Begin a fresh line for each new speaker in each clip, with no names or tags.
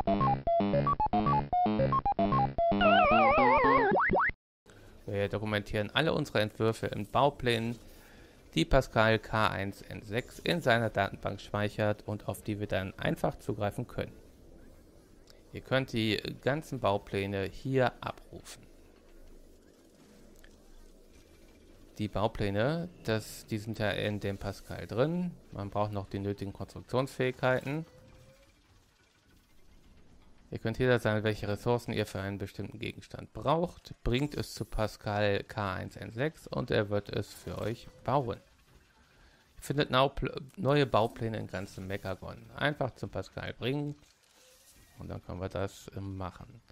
Wir dokumentieren alle unsere Entwürfe in Bauplänen, die Pascal K1N6 in seiner Datenbank speichert und auf die wir dann einfach zugreifen können. Ihr könnt die ganzen Baupläne hier abrufen. Die Baupläne, die sind ja in dem Pascal drin. Man braucht noch die nötigen Konstruktionsfähigkeiten. Ihr könnt hier sagen, welche Ressourcen ihr für einen bestimmten Gegenstand braucht. Bringt es zu Pascal K1N6 und er wird es für euch bauen. Ihr findet neue Baupläne in ganzem Mechagon. Einfach zum Pascal bringen und dann können wir das machen.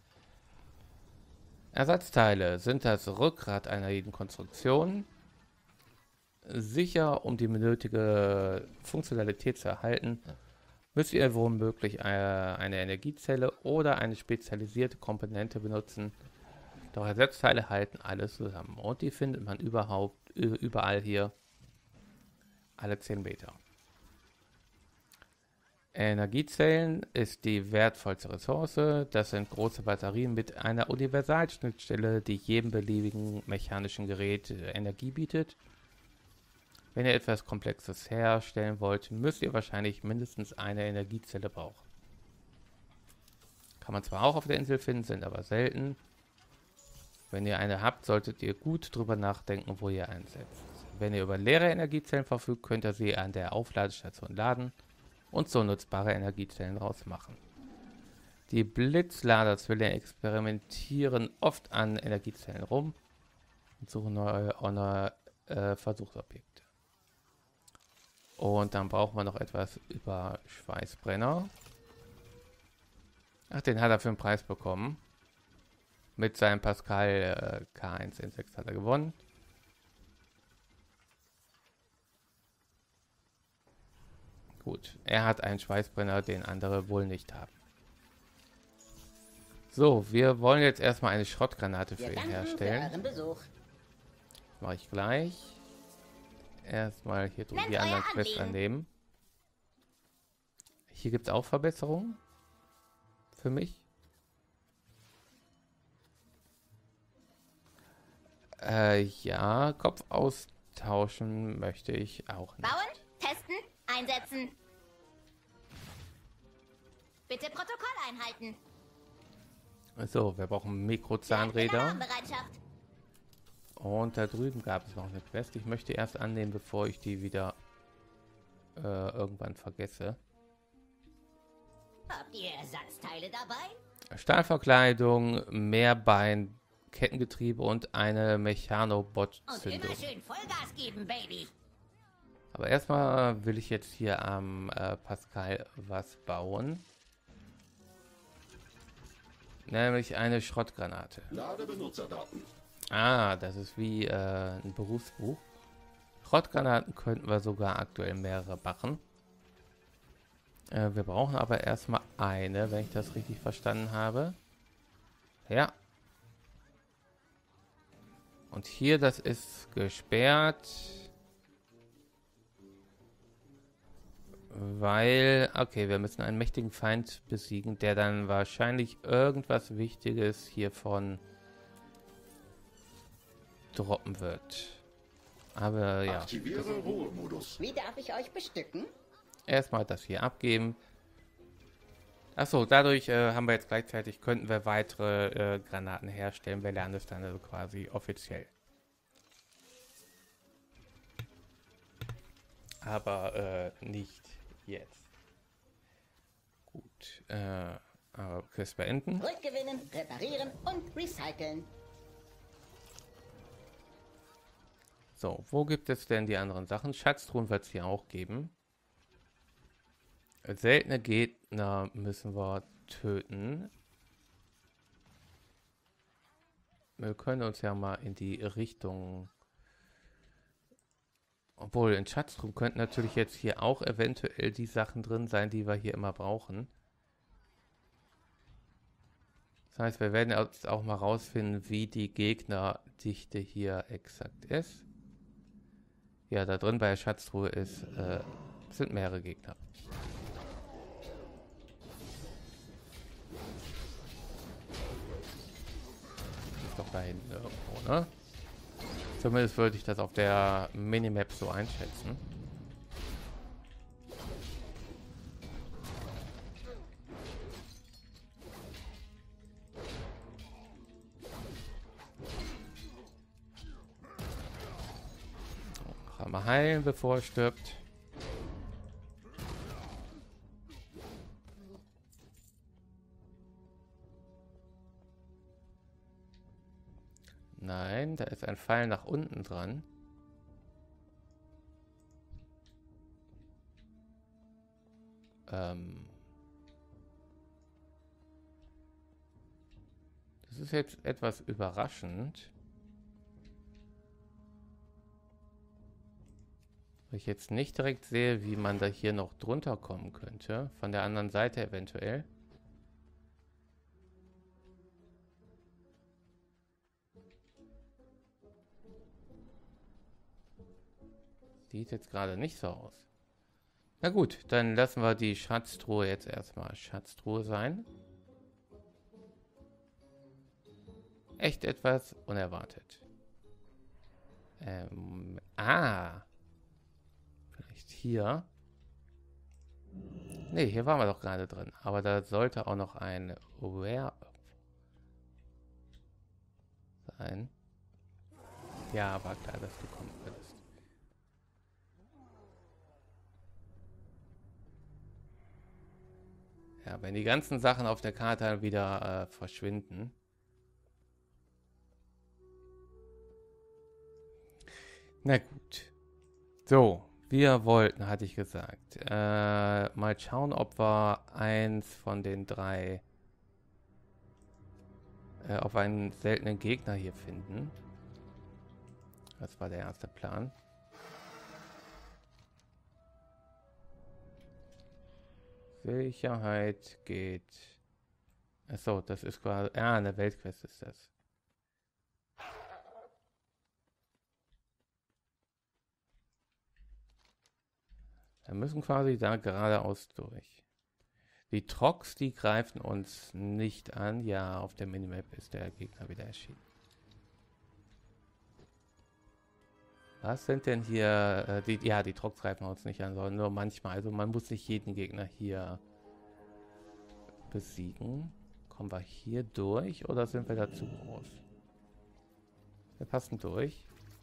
Ersatzteile sind das Rückgrat einer jeden Konstruktion. Sicher, um die benötigte Funktionalität zu erhalten, müsst ihr womöglich eine Energiezelle oder eine spezialisierte Komponente benutzen. Doch Ersatzteile halten alles zusammen und die findet man überall hier, alle 10 Meter. Energiezellen ist die wertvollste Ressource. Das sind große Batterien mit einer Universalschnittstelle, die jedem beliebigen mechanischen Gerät Energie bietet. Wenn ihr etwas Komplexes herstellen wollt, müsst ihr wahrscheinlich mindestens eine Energiezelle brauchen. Kann man zwar auch auf der Insel finden, sind aber selten. Wenn ihr eine habt, solltet ihr gut drüber nachdenken, wo ihr einsetzt. Wenn ihr über leere Energiezellen verfügt, könnt ihr sie an der Aufladestation laden und so nutzbare Energiezellen draus machen. Die Blitzladerzwillinge experimentieren oft an Energiezellen rum und suchen neue Versuchsobjekte. Und dann brauchen wir noch etwas über Schweißbrenner. Ach, den hat er für einen Preis bekommen. Mit seinem Pascal K1N6 hat er gewonnen. Gut, er hat einen Schweißbrenner, den andere wohl nicht haben. So, wir wollen jetzt erstmal eine Schrottgranate für ihn herstellen. Mache ich gleich. Erstmal hier drüben die anderen Quests annehmen. Hier gibt es auch Verbesserungen für mich. Ja, Kopf austauschen möchte ich auch nicht.
Bauen, testen, einsetzen. Bitte Protokoll einhalten.
So, wir brauchen Mikrozahnräder. Und da drüben gab es noch eine Quest. Ich möchte erst annehmen, bevor ich die wieder irgendwann vergesse.
Habt ihr Ersatzteile dabei?
Stahlverkleidung, Mehrbein, Kettengetriebe und eine Mechanobot-Zündung.
Und immer schön Vollgas geben, Baby.
Aber erstmal will ich jetzt hier am Pascal was bauen. Nämlich eine Schrottgranate.
Lade Benutzerdaten.
Ah, das ist wie ein Berufsbuch. Schrottgranaten könnten wir sogar aktuell mehrere machen. Wir brauchen aber erstmal eine, wenn ich das richtig verstanden habe. Ja. Und hier, das ist gesperrt. Weil, okay, wir müssen einen mächtigen Feind besiegen, der dann wahrscheinlich irgendwas Wichtiges hiervon droppen wird. Aber ja.
Aktiviere Ruhemodus.
Wie darf ich euch bestücken?
Erstmal das hier abgeben. Achso, dadurch haben wir jetzt gleichzeitig, könnten wir weitere Granaten herstellen. Wir lernen es dann also quasi offiziell. Aber nicht jetzt. Gut. Aber Quest beenden.
Rückgewinnen, reparieren und recyceln.
So, wo gibt es denn die anderen Sachen? Schatztruhen wird es hier auch geben. Seltene Gegner müssen wir töten. Wir können uns ja mal in die Richtung... Obwohl, in Schatztruhen könnten natürlich jetzt hier auch eventuell die Sachen drin sein, die wir hier immer brauchen. Das heißt, wir werden jetzt auch mal rausfinden, wie die Gegnerdichte hier exakt ist. Ja, da drin bei der Schatztruhe sind mehrere Gegner. hinten irgendwo, ne? Zumindest würde ich das auf der Minimap so einschätzen. Noch einmal heilen, bevor er stirbt. Nein, da ist ein Pfeil nach unten dran. Das ist jetzt etwas überraschend. Weil ich jetzt nicht direkt sehe, wie man da hier noch drunter kommen könnte. Von der anderen Seite eventuell. Sieht jetzt gerade nicht so aus. Na gut, dann lassen wir die Schatztruhe jetzt erstmal Schatztruhe sein. Echt etwas unerwartet. Vielleicht hier. Ne, hier waren wir doch gerade drin. Aber da sollte auch noch ein Where sein. Ja, war klar, dass du kommen würdest. Ja, wenn die ganzen Sachen auf der Karte wieder verschwinden. Na gut. So, wir wollten, hatte ich gesagt, mal schauen, ob wir eins von den drei auf einen seltenen Gegner hier finden. Das war der erste Plan. Sicherheit geht. Achso, das ist quasi. Ja, eine Weltquest ist das. Wir müssen quasi da geradeaus durch. Die Trox, die greifen uns nicht an. Ja, auf der Minimap ist der Gegner wieder erschienen. Was sind denn hier die Trox greifen uns nicht an, sondern nur manchmal. Also man muss nicht jeden Gegner hier besiegen. Kommen wir hier durch oder sind wir da zu groß? Wir passen durch.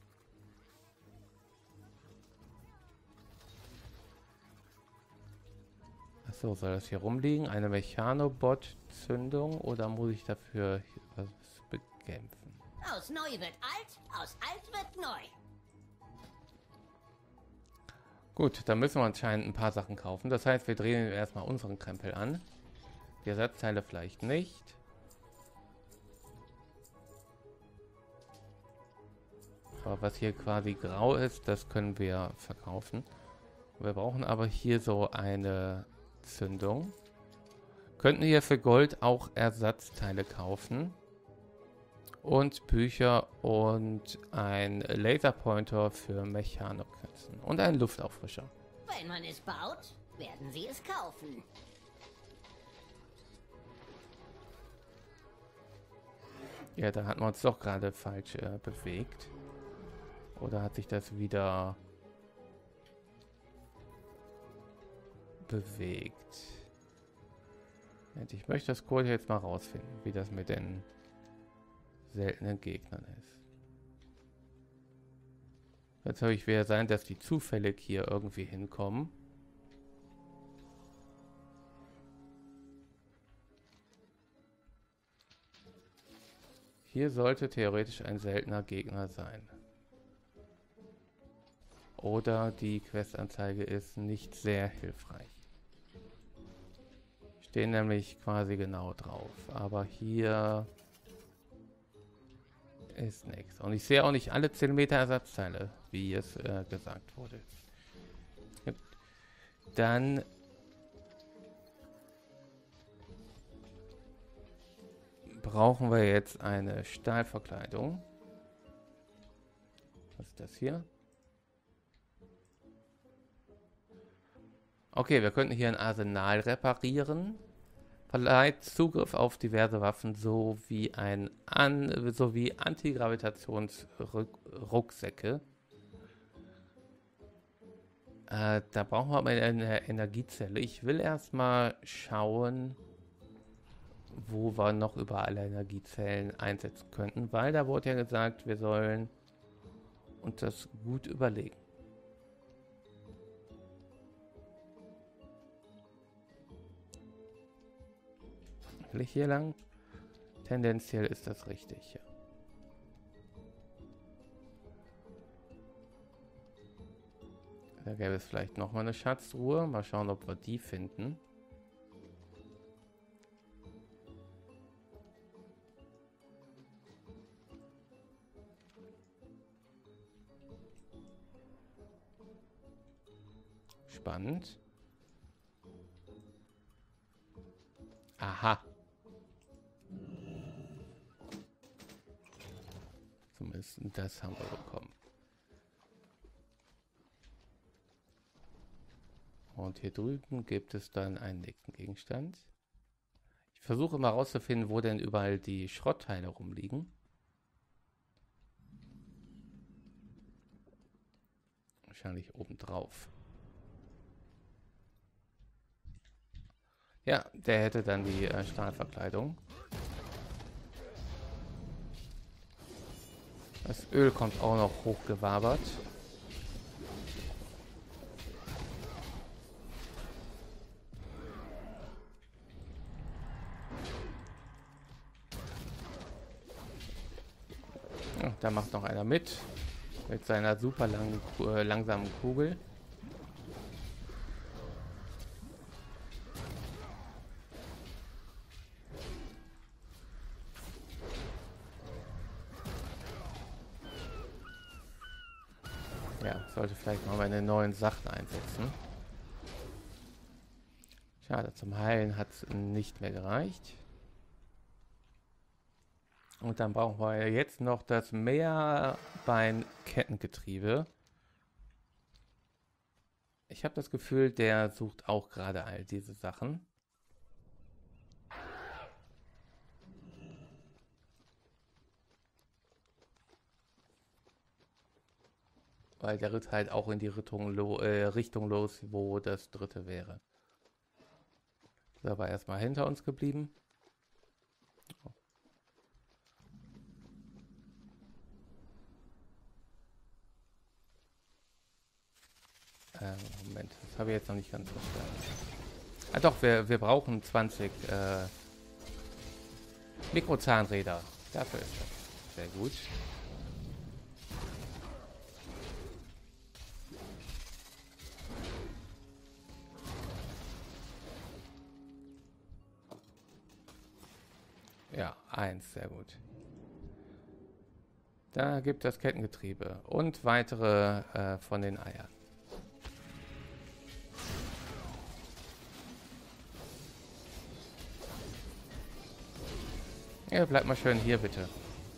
Achso, soll das hier rumliegen? Eine Mechanobot-Zündung oder muss ich dafür was bekämpfen?
Aus neu wird alt, aus alt wird neu.
Gut, dann müssen wir anscheinend ein paar Sachen kaufen. Das heißt, wir drehen erstmal unseren Krempel an. Die Ersatzteile vielleicht nicht. Aber was hier quasi grau ist, das können wir verkaufen. Wir brauchen aber hier so eine Zündung. Könnten hier für Gold auch Ersatzteile kaufen. Und Bücher und ein Laserpointer für Mechanokatzen. Und einen Luftauffrischer.
Wenn man es baut, werden sie es kaufen.
Ja, da hatten wir uns doch gerade falsch bewegt. Oder hat sich das wieder bewegt? Ich möchte das Code jetzt mal rausfinden, wie das mit den seltenen Gegnern ist. Jetzt soll ich wieder sein, dass die zufällig hier irgendwie hinkommen. Hier sollte theoretisch ein seltener Gegner sein. Oder die Questanzeige ist nicht sehr hilfreich. Stehen nämlich quasi genau drauf. Aber hier ist nichts. Und ich sehe auch nicht alle 10 Meter Ersatzteile, wie es gesagt wurde. Dann brauchen wir jetzt eine Stahlverkleidung. Was ist das hier? Okay, wir könnten hier ein Arsenal reparieren. verleiht Zugriff auf diverse Waffen sowie sowie Antigravitationsrucksäcke. Da brauchen wir aber eine Energiezelle. Ich will erstmal schauen, wo wir noch überall Energiezellen einsetzen könnten, weil da wurde ja gesagt, wir sollen uns das gut überlegen. Will ich hier lang? Tendenziell ist das richtig. Ja. Da gäbe es vielleicht noch mal eine Schatztruhe. Mal schauen, ob wir die finden. Spannend. Aha. Zumindest das haben wir bekommen. Und hier drüben gibt es dann einen nächsten Gegenstand. Ich versuche mal rauszufinden, wo denn überall die Schrottteile rumliegen. Wahrscheinlich oben drauf. Ja, der hätte dann die Stahlverkleidung. Das Öl kommt auch noch hochgewabert. Ja, da macht noch einer mit seiner super langsamen Kugel. Ja, sollte vielleicht mal meine neuen Sachen einsetzen. Schade, zum Heilen hat es nicht mehr gereicht. Und dann brauchen wir jetzt noch das Mehrbein-Kettengetriebe. Ich habe das Gefühl, der sucht auch gerade all diese Sachen. Weil der ritt halt auch in die Richtung los, wo das dritte wäre. Ist aber erstmal hinter uns geblieben. Moment, das habe ich jetzt noch nicht ganz verstanden. Ah doch, wir brauchen 20 Mikrozahnräder. Dafür ist das sehr gut. Ja, 1, sehr gut. Da gibt es Kettengetriebe und weitere von den Eiern. Ja, bleibt mal schön hier, bitte.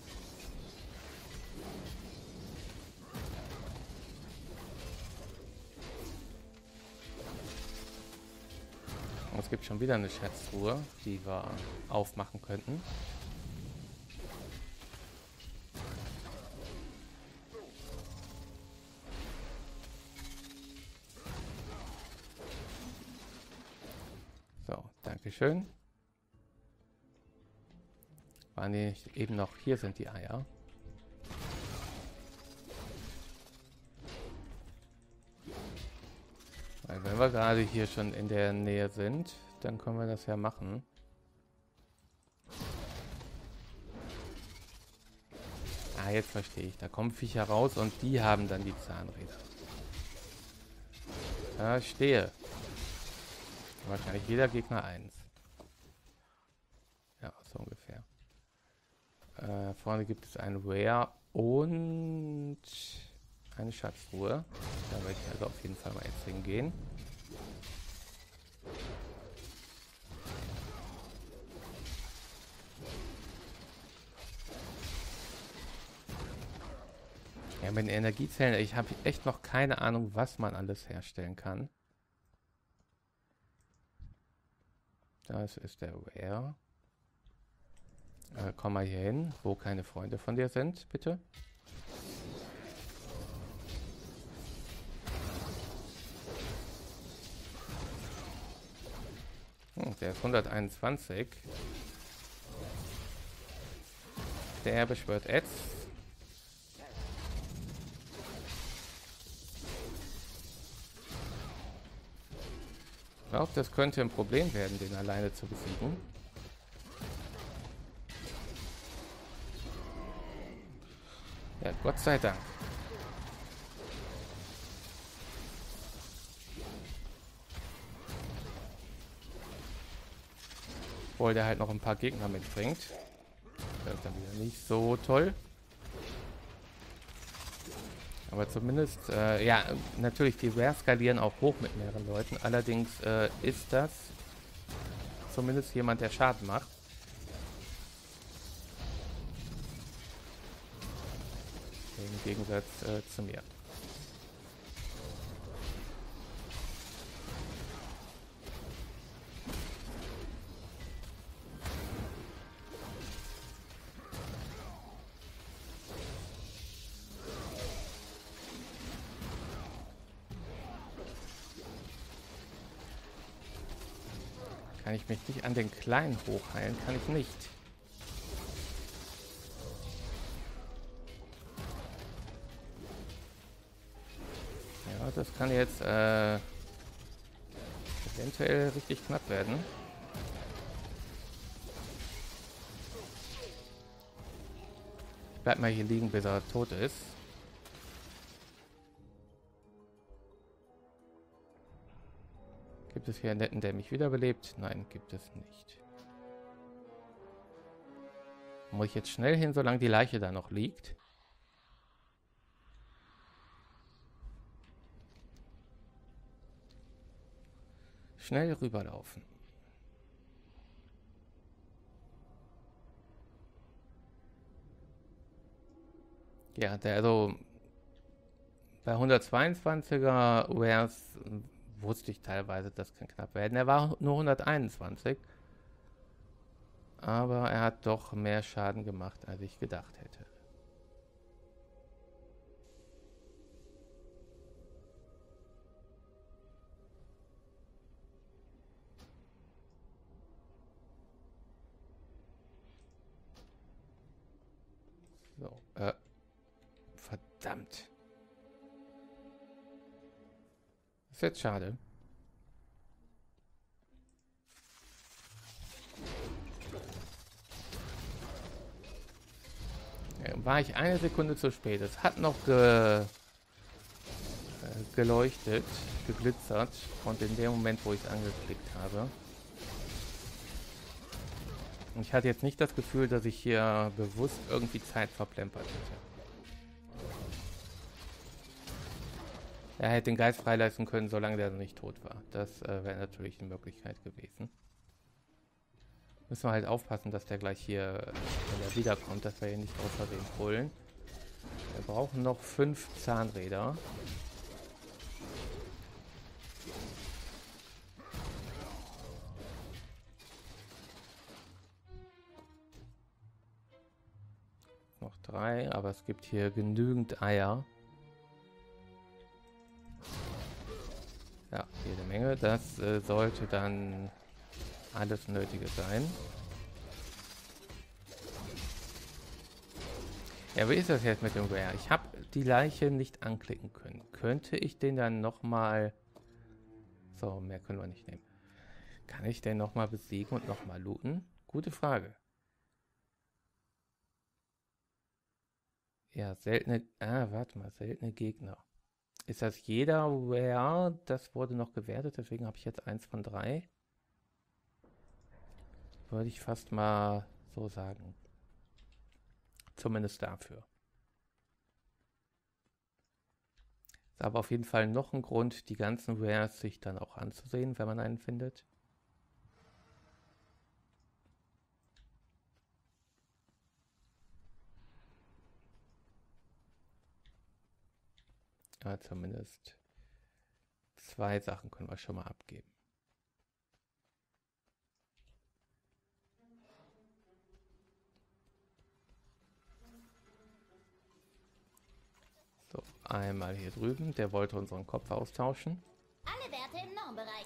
Und es gibt schon wieder eine Schatztruhe, die wir aufmachen könnten. So, dankeschön. Waren die eben noch? Hier sind die Eier. Weil wenn wir gerade hier schon in der Nähe sind, dann können wir das ja machen. Ah, jetzt verstehe ich. Da kommen Viecher raus und die haben dann die Zahnräder. Verstehe. Wahrscheinlich jeder Gegner 1. Ja, so ungefähr. Vorne gibt es ein Rare und eine Schatztruhe. Da werde ich also auf jeden Fall mal jetzt hingehen. Ja, mit den Energiezellen, ich habe echt noch keine Ahnung, was man alles herstellen kann. Das ist der Rare. Komm mal hier hin, wo keine Freunde von dir sind, bitte. Der ist 121. Der beschwört Ads. Ich glaube, das könnte ein Problem werden, den alleine zu besiegen. Ja, Gott sei Dank. Obwohl der halt noch ein paar Gegner mitbringt. Das ist dann wieder nicht so toll. Aber zumindest, ja, natürlich, die Rare skalieren auch hoch mit mehreren Leuten. Allerdings ist das zumindest jemand, der Schaden macht. Im Gegensatz zu mir. Kann ich mich nicht an den Kleinen hochheilen? Kann ich nicht. Ja, das kann jetzt eventuell richtig knapp werden. Ich bleib mal hier liegen, bis er tot ist. Gibt es hier einen netten, der mich wiederbelebt? Nein, gibt es nicht. Muss ich jetzt schnell hin, solange die Leiche da noch liegt? Schnell rüberlaufen. Ja, der also bei 122er Wares wusste ich teilweise, das kann knapp werden. Er war nur 121. Aber er hat doch mehr Schaden gemacht, als ich gedacht hätte. So, verdammt. Ist jetzt schade. War ich eine Sekunde zu spät. Es hat noch geleuchtet, geglitzert. Und in dem Moment, wo ich es angeklickt habe. Und ich hatte jetzt nicht das Gefühl, dass ich hier bewusst irgendwie Zeit verplempert hätte. Er hätte den Geist freilassen können, solange der noch nicht tot war. Das wäre natürlich eine Möglichkeit gewesen. Müssen wir halt aufpassen, dass der gleich hier, wenn er wiederkommt, dass wir ihn nicht aus Versehen holen. Wir brauchen noch 5 Zahnräder. Noch 3, aber es gibt hier genügend Eier. Ja, jede Menge. Das sollte dann alles Nötige sein. Ja, wie ist das jetzt mit dem Rare? Ich habe die Leiche nicht anklicken können. Könnte ich den dann nochmal... So, mehr können wir nicht nehmen. Kann ich den nochmal besiegen und nochmal looten? Gute Frage. Ja, seltene... Ah, warte mal, seltene Gegner. Ist das jeder Rare? Das wurde noch gewertet, deswegen habe ich jetzt 1 von 3. Würde ich fast mal so sagen. Zumindest dafür. Ist aber auf jeden Fall noch ein Grund, die ganzen Rares sich dann auch anzusehen, wenn man einen findet. Ja, zumindest 2 Sachen können wir schon mal abgeben. So, einmal hier drüben. Der wollte unseren Kopf austauschen.
Alle Werte im Normbereich.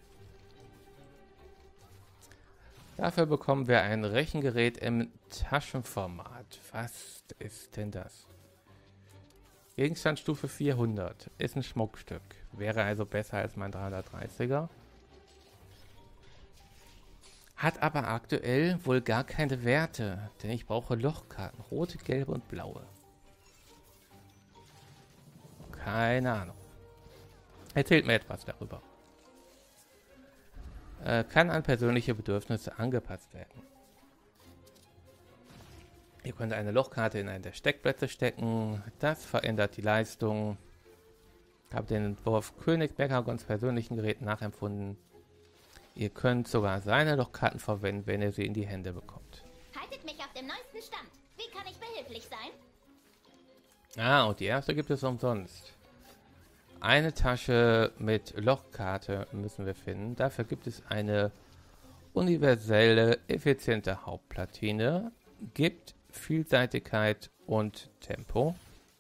Dafür bekommen wir ein Rechengerät im Taschenformat. Was ist denn das? Gegenstandsstufe 400. Ist ein Schmuckstück. Wäre also besser als mein 330er. Hat aber aktuell wohl gar keine Werte. Denn ich brauche Lochkarten. Rote, gelbe und blaue. Keine Ahnung. Erzählt mir etwas darüber. Kann an persönliche Bedürfnisse angepasst werden. Ihr könnt eine Lochkarte in einen der Steckplätze stecken. Das verändert die Leistung. Habe den Entwurf König Mechagoons persönlichen Gerät nachempfunden. Ihr könnt sogar seine Lochkarten verwenden, wenn ihr sie in die Hände bekommt.
Haltet mich auf dem neuesten Stand. Wie kann ich behilflich sein?
Ah, und die erste gibt es umsonst. Eine Tasche mit Lochkarte müssen wir finden. Dafür gibt es eine universelle, effiziente Hauptplatine. Gibt Vielseitigkeit und Tempo.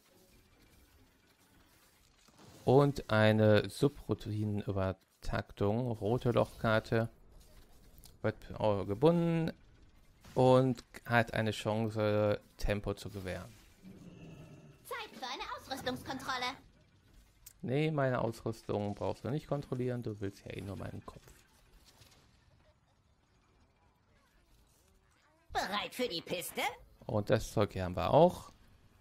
Und eine Subroutinenübertaktung. Rote Lochkarte. Wird gebunden. Und hat eine Chance, Tempo zu gewähren.
Zeit für eine Ausrüstungskontrolle.
Nee, meine Ausrüstung brauchst du nicht kontrollieren. Du willst ja eh nur meinen Kopf.
Bereit für die Piste?
Und das Zeug hier haben wir auch.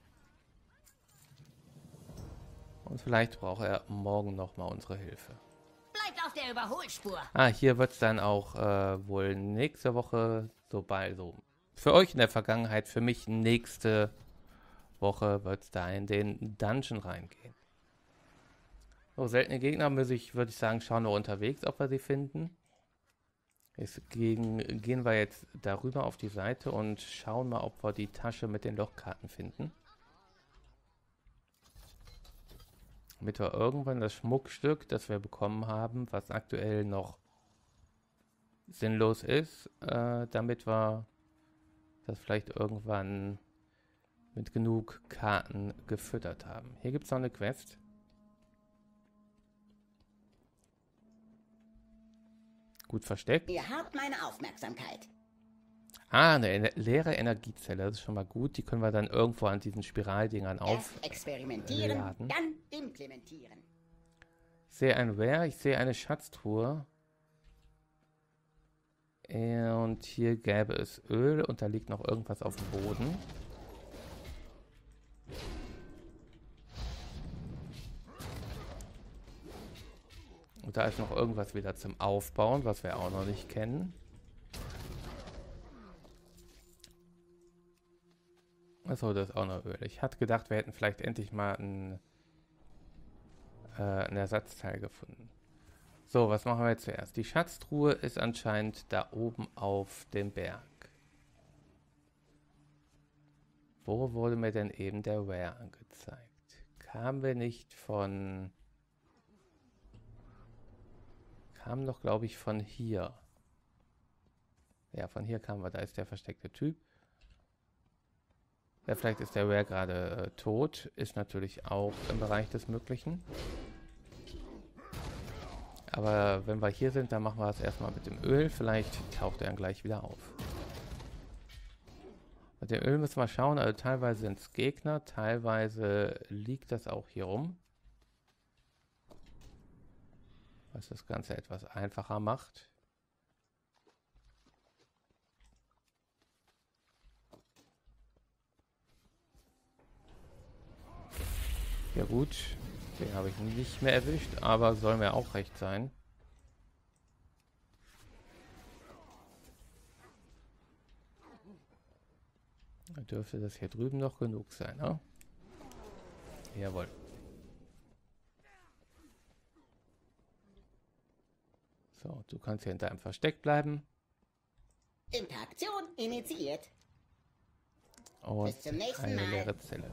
Und vielleicht braucht er morgen nochmal unsere Hilfe.
Bleibt auf der Überholspur.
Ah, hier wird es dann auch wohl nächste Woche, sobald so. Für euch in der Vergangenheit, für mich nächste Woche wird es da in den Dungeon reingehen. So, seltene Gegner würde ich sagen, schauen wir unterwegs, ob wir sie finden. Jetzt gehen wir jetzt darüber auf die Seite und schauen mal, ob wir die Tasche mit den Lochkarten finden. Damit wir irgendwann das Schmuckstück, das wir bekommen haben, was aktuell noch sinnlos ist, damit wir das vielleicht irgendwann mit genug Karten gefüttert haben. Hier gibt es noch eine Quest. Gut versteckt.
Ihr habt meine Aufmerksamkeit.
Ah, eine leere Energiezelle. Das ist schon mal gut. Die können wir dann irgendwo an diesen Spiraldingern
Erst experimentieren,
aufladen.
dann implementieren.
Ich sehe ein Rare, ich sehe eine Schatztruhe. Und hier gäbe es Öl und da liegt noch irgendwas auf dem Boden. Und da ist noch irgendwas wieder zum Aufbauen, was wir auch noch nicht kennen. Achso, das ist auch noch Öl. Ich hatte gedacht, wir hätten vielleicht endlich mal ein Ersatzteil gefunden. So, was machen wir jetzt zuerst? Die Schatztruhe ist anscheinend da oben auf dem Berg. Wo wurde mir denn eben der Rare angezeigt? Kamen wir nicht von... Kam doch, glaube ich, von hier. Ja, von hier kamen wir. Da ist der versteckte Typ. Ja, vielleicht ist der Rare gerade tot. Ist natürlich auch im Bereich des Möglichen. Aber wenn wir hier sind, dann machen wir das erstmal mit dem Öl. Vielleicht taucht er dann gleich wieder auf. Mit dem Öl müssen wir schauen. Also teilweise sind es Gegner, teilweise liegt das auch hier rum. Was das Ganze etwas einfacher macht. Ja gut, den habe ich nicht mehr erwischt, aber soll mir auch recht sein. Dann dürfte das hier drüben noch genug sein, ne? Jawohl. So, du kannst hier in deinem Versteck bleiben.
Interaktion initiiert.
Und
Bis zum nächsten
eine
Mal.
leere Zelle.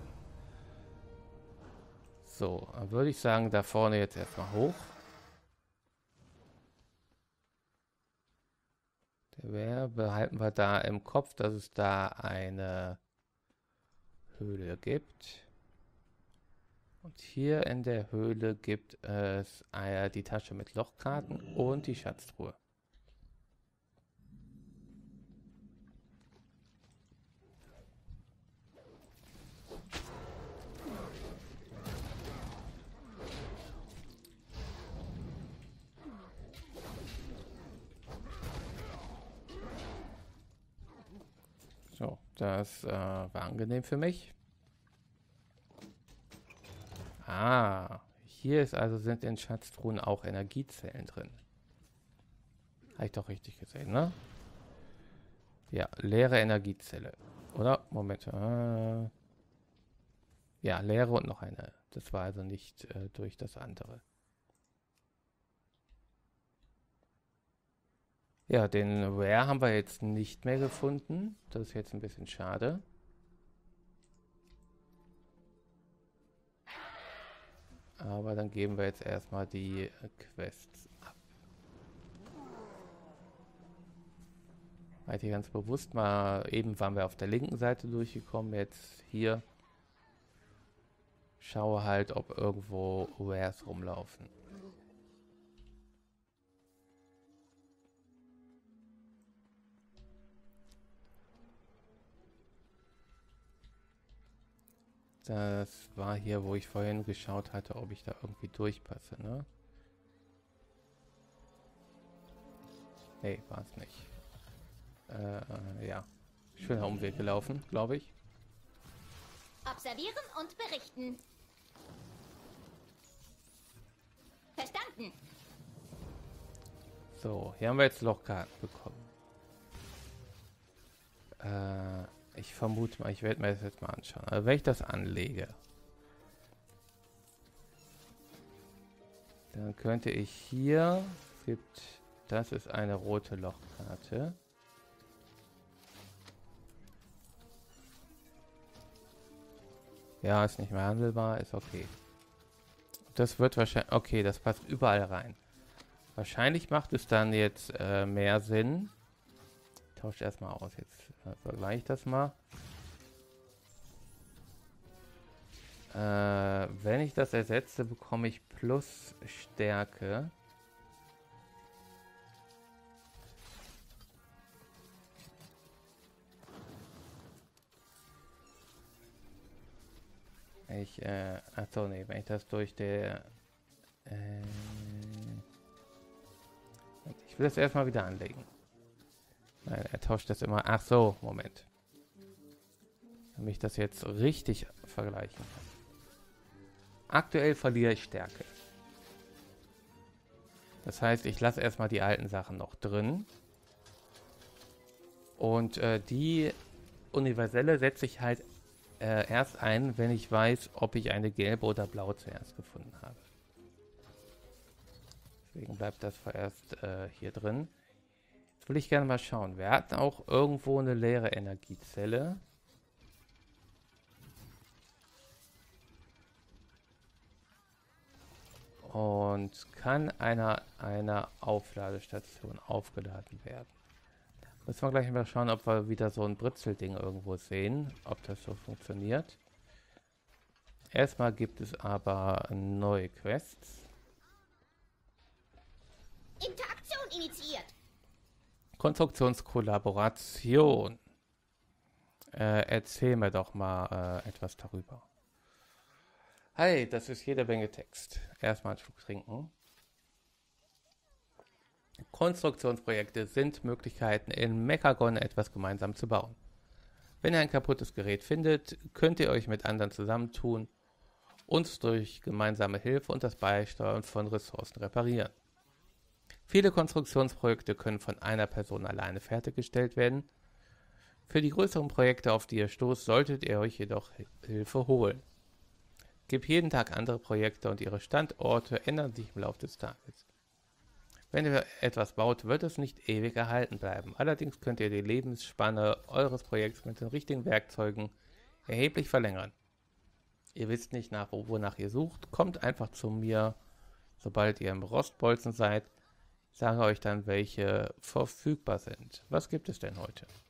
So, dann würde ich sagen, da vorne jetzt erstmal hoch. Der behalten wir da im Kopf, dass es da eine Höhle gibt. Und hier in der Höhle gibt es die Tasche mit Lochkarten und die Schatztruhe. So, das war angenehm für mich. Ah, hier ist also sind in Schatztruhen auch Energiezellen drin. Habe ich doch richtig gesehen, ne? Ja, leere Energiezelle. Oder? Moment. Ja, leere und noch eine. Das war also nicht durch das andere. Ja, den Rare haben wir jetzt nicht mehr gefunden. Das ist jetzt ein bisschen schade. Aber dann geben wir jetzt erstmal die Quests ab. Halt hier ganz bewusst mal, eben waren wir auf der linken Seite durchgekommen, jetzt hier. Schaue halt, ob irgendwo Rares rumlaufen. Das war hier, wo ich vorhin geschaut hatte, ob ich da irgendwie durchpasse, ne? Nee, war es nicht. Ja. Schöner Umweg gelaufen, glaube ich.
Observieren und berichten. Verstanden.
So, hier haben wir jetzt Lochkarten bekommen. Ich vermute mal, ich werde mir das jetzt mal anschauen. Also wenn ich das anlege, dann könnte ich hier, das ist eine rote Lochkarte. Ja, ist nicht mehr handelbar, ist okay. Das wird wahrscheinlich, okay, das passt überall rein. Wahrscheinlich macht es dann jetzt mehr Sinn. Tauscht erstmal aus, jetzt vergleiche ich das mal. Wenn ich das ersetze, bekomme ich plus Stärke. Achso, nee, wenn ich das durch der... ich will das erstmal wieder anlegen. Nein, er tauscht das immer... Ach so, Moment. Damit ich das jetzt richtig vergleichen kann. Aktuell verliere ich Stärke. Das heißt, ich lasse erstmal die alten Sachen noch drin. Und die universelle setze ich halt erst ein, wenn ich weiß, ob ich eine gelbe oder blaue zuerst gefunden habe. Deswegen bleibt das vorerst hier drin. Jetzt will ich gerne mal schauen. Wir hatten auch irgendwo eine leere Energiezelle. Und kann einer Aufladestation aufgeladen werden. Müssen wir gleich mal schauen, ob wir wieder so ein Britzelding irgendwo sehen, ob das so funktioniert. Erstmal gibt es aber neue Quests.
Interaktion initiiert.
Konstruktionskollaboration. Erzähl mir doch mal etwas darüber. Hi, das ist jede Menge Text. Erstmal einen Schluck trinken. Konstruktionsprojekte sind Möglichkeiten, in Mechagon etwas gemeinsam zu bauen. Wenn ihr ein kaputtes Gerät findet, könnt ihr euch mit anderen zusammentun und durch gemeinsame Hilfe und das Beisteuern von Ressourcen reparieren. Viele Konstruktionsprojekte können von einer Person alleine fertiggestellt werden. Für die größeren Projekte, auf die ihr stoßt, solltet ihr euch jedoch Hilfe holen. Gibt jeden Tag andere Projekte und ihre Standorte ändern sich im Laufe des Tages. Wenn ihr etwas baut, wird es nicht ewig erhalten bleiben. Allerdings könnt ihr die Lebensspanne eures Projekts mit den richtigen Werkzeugen erheblich verlängern. Ihr wisst nicht, wonach ihr sucht, kommt einfach zu mir, sobald ihr im Rostbolzen seid. Ich sage euch dann, welche verfügbar sind. Was gibt es denn heute?